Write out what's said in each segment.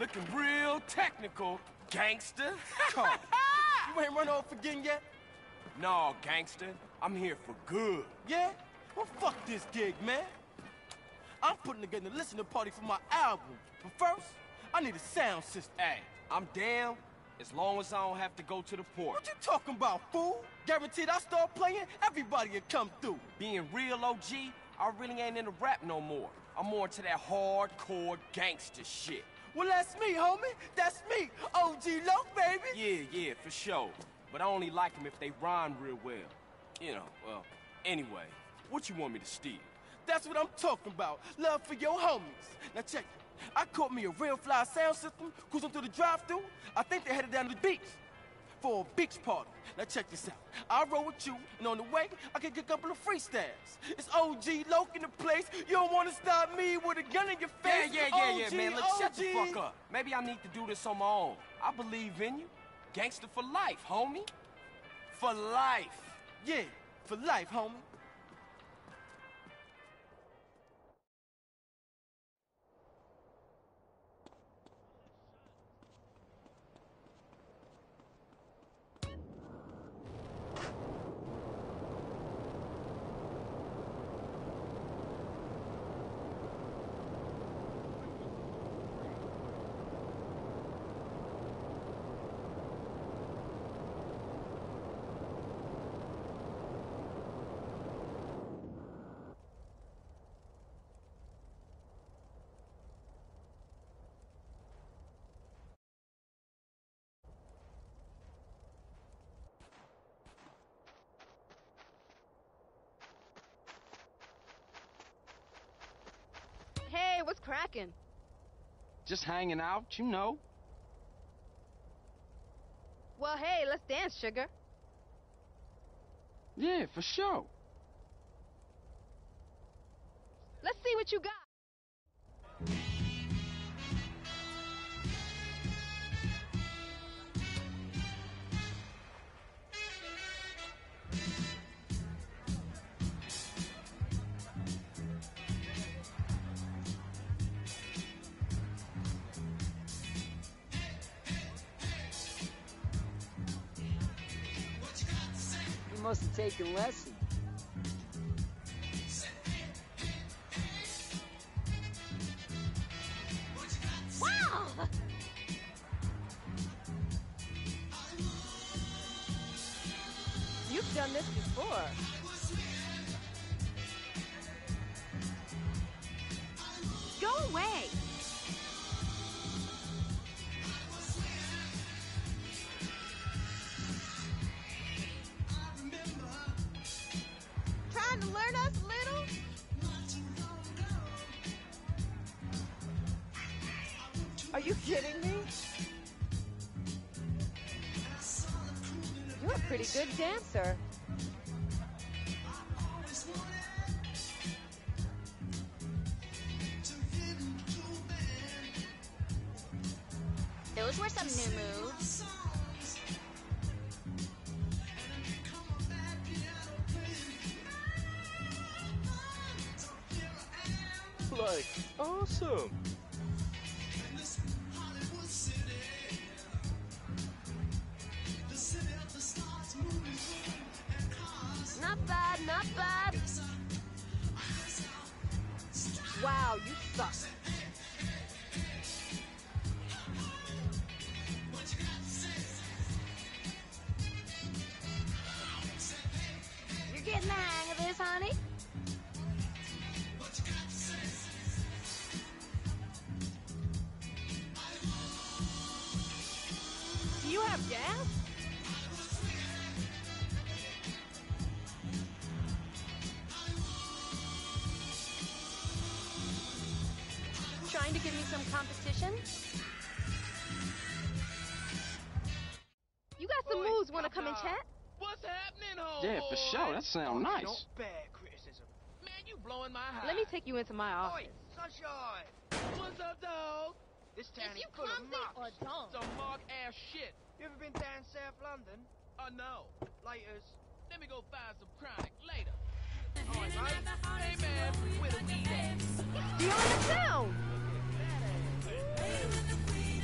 Looking real technical, gangster. Carl, you ain't run off again yet? No, gangster. I'm here for good. Yeah? Well, fuck this gig, man. I'm putting together a listening party for my album. But first, I need a sound system. Hey, I'm down as long as I don't have to go to the port. What you talking about, fool? Guaranteed I start playing, everybody will come through. Being real OG, I really ain't into rap no more. I'm more into that hardcore gangster shit. Well, that's me, homie. That's me. OG Loc, baby. Yeah, for sure. But I only like them if they rhyme real well. You know, well, anyway, what you want me to steal? That's what I'm talking about. Love for your homies. Now check it. I caught me a real fly sound system, cruising through the drive-thru. I think they headed down to the beach for a beach party. Now check this out. I'll roll with you, and on the way, I can get a couple of freestyles. It's OG Loc in the place. You don't want to stop me with a gun in your face. Yeah, man. Look, shut the fuck up. Maybe I need to do this on my own. I believe in you. Gangster for life, homie. For life. Yeah, for life, homie. Hey, what's cracking? Just hanging out, you know. Well, hey, let's dance, sugar. Yeah, for sure. Let's see what you got. You must have taken lessons. Wow! You've done this before. Go away! Trying to learn us little? Are you kidding me? You're a pretty good dancer. Those were some new moves. Like, awesome. Not bad, not bad. Wow, you suck. You're getting the hang of this, honey? Do you have gas? Trying to give me some competition? You got some moves, wanna come and chat? What's happening, homeboy? Yeah, for sure. That sounds nice. Don't bad criticism. Man, you blowing my high. Let me take you into my office. Oi, sunshine. What's up, dog? This town is full of marks. Some mark-ass shit. You ever been down South London? No. Laters. Let me go find some chronic later. All right, mate. Hey, man, where the weed at? Beyond the town!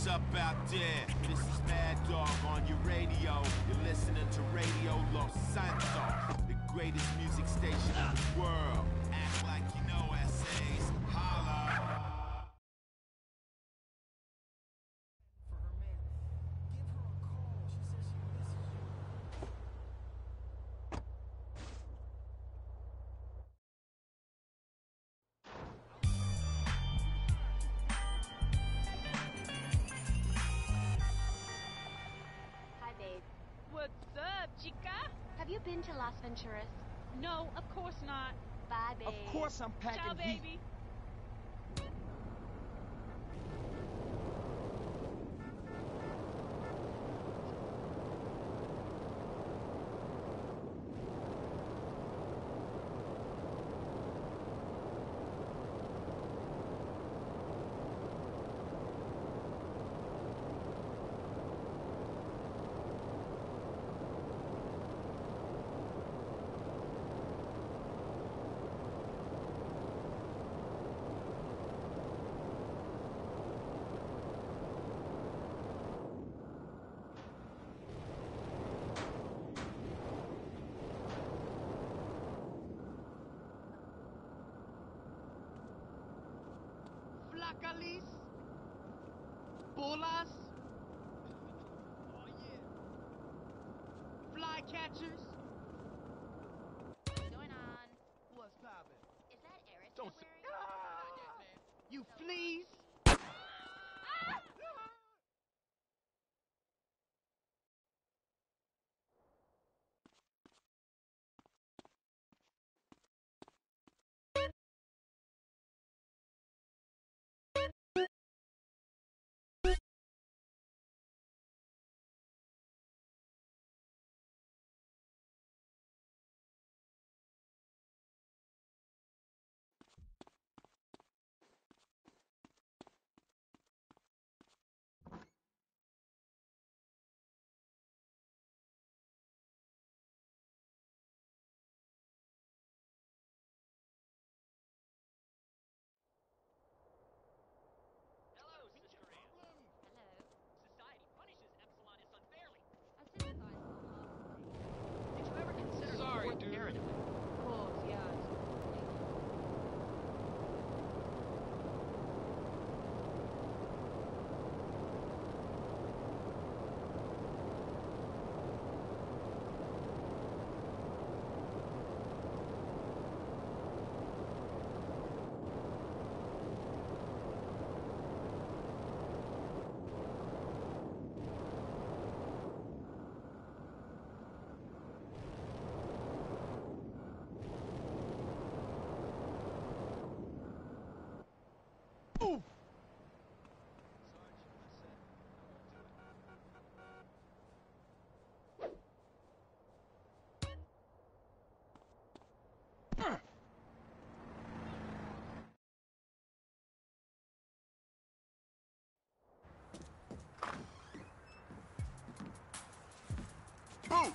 What's up out there? This is Mad Dog on your radio. You're listening to Radio Los Santos, the greatest music station in the world. Act like you know essays. Holla! What's up, chica? Have you been to Las Venturas? No, of course not. Bye, babe. Of course I'm packing Ciao, heat. baby. Flacalis? Bolas? Oh yeah. Flycatchers? What's going on? What's poppin'? Is that Eris Don't you're say. wearing? You fleas? Hello, Sister Ann. Hello. Society punishes Epsilonists unfairly. I sympathize with the law. Did you ever consider Sorry, the fourth dude. paradigm? Of course, yeah. Boo!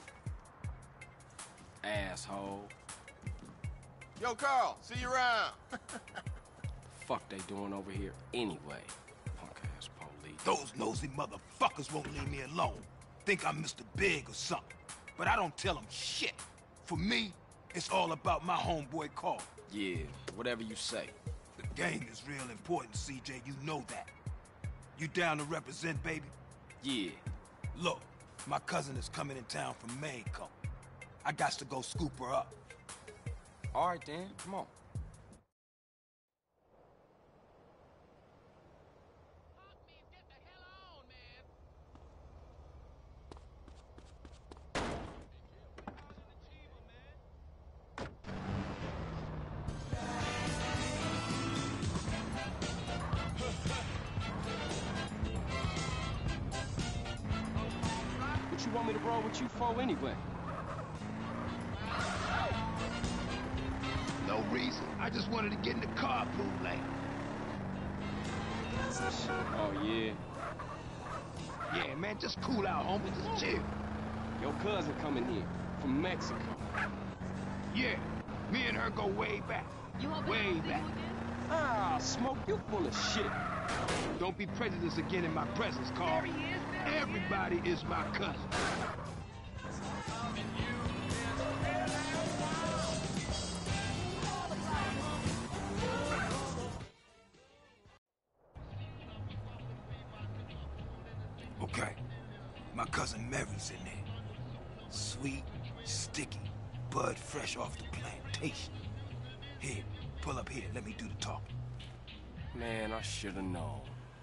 Asshole. Yo, Carl, see you around. Fuck they doing over here anyway? Punk-ass police. Those nosy motherfuckers won't leave me alone. Think I'm Mr. Big or something. But I don't tell them shit. For me, it's all about my homeboy Carl. Yeah, whatever you say. The game is real important, CJ. You know that. You down to represent, baby? Yeah. Look, my cousin is coming in town from Mexico. I got to go scoop her up. All right, then. Come on. Fuck me, get the hell on, man. What you want me to roll with you for anyway? No reason. I just wanted to get in the carpool lane. Oh, yeah? Yeah, man, just cool out, homie. Just chill. Your cousin coming here from Mexico. Yeah, me and her go way back. You hoping Way I'll see back. you again? Ah, Smoke, you full of shit. Don't be prejudiced again in my presence, Carl. There he is, there he Everybody is my cousin. Okay, my cousin Mary's in there. Sweet, sticky, bud fresh off the plantation. Here, pull up here, let me do the talking. Man, I should have known.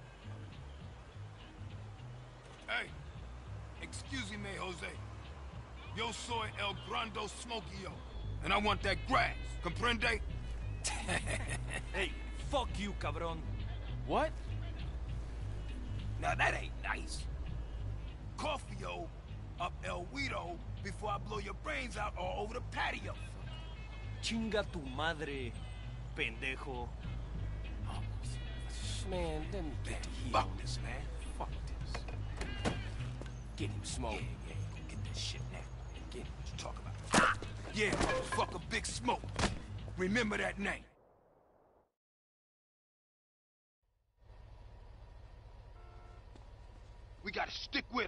Hey, excuse me, Jose. Yo soy el grando smokio, and I want that grass, comprende? Hey, fuck you, cabron. What? Now that ain't nice. Coffee-o up El Guido before I blow your brains out all over the patio. Chinga tu madre, pendejo. Man, let me get here. Fuck this, man. Fuck this. Get him, Smoke. Yeah, go get that shit now. Get him. What you talking about? Yeah, motherfucker, Big Smoke. Remember that name. We gotta stick with him.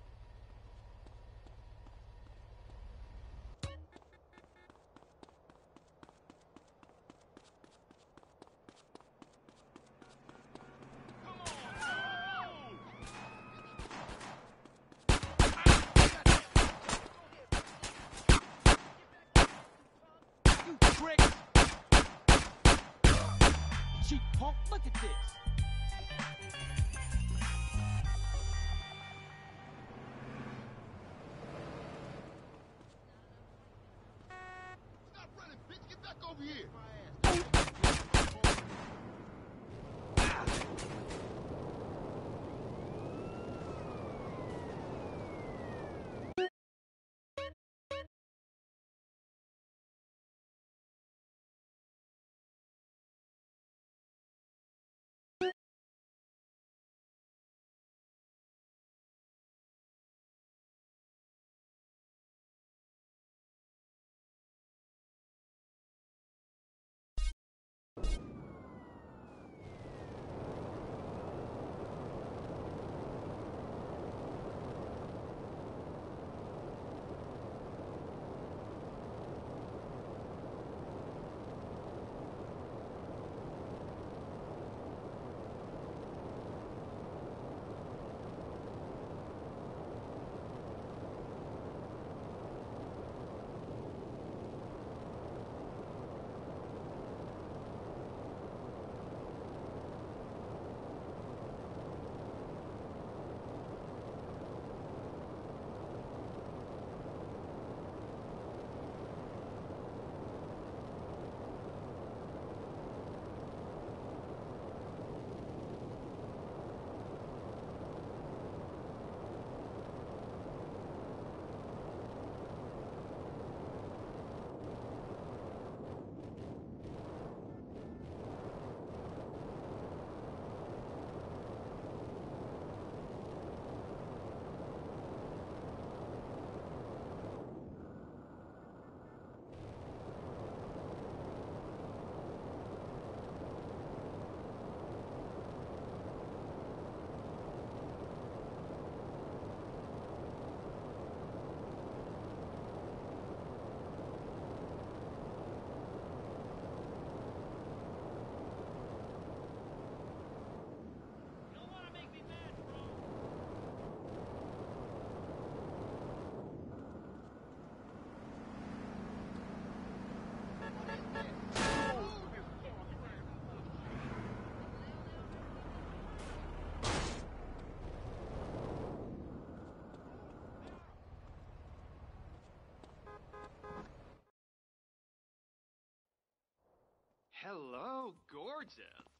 Trick! Cheap punk, look at this! Stop running, bitch! Get back over here! Hello, gorgeous.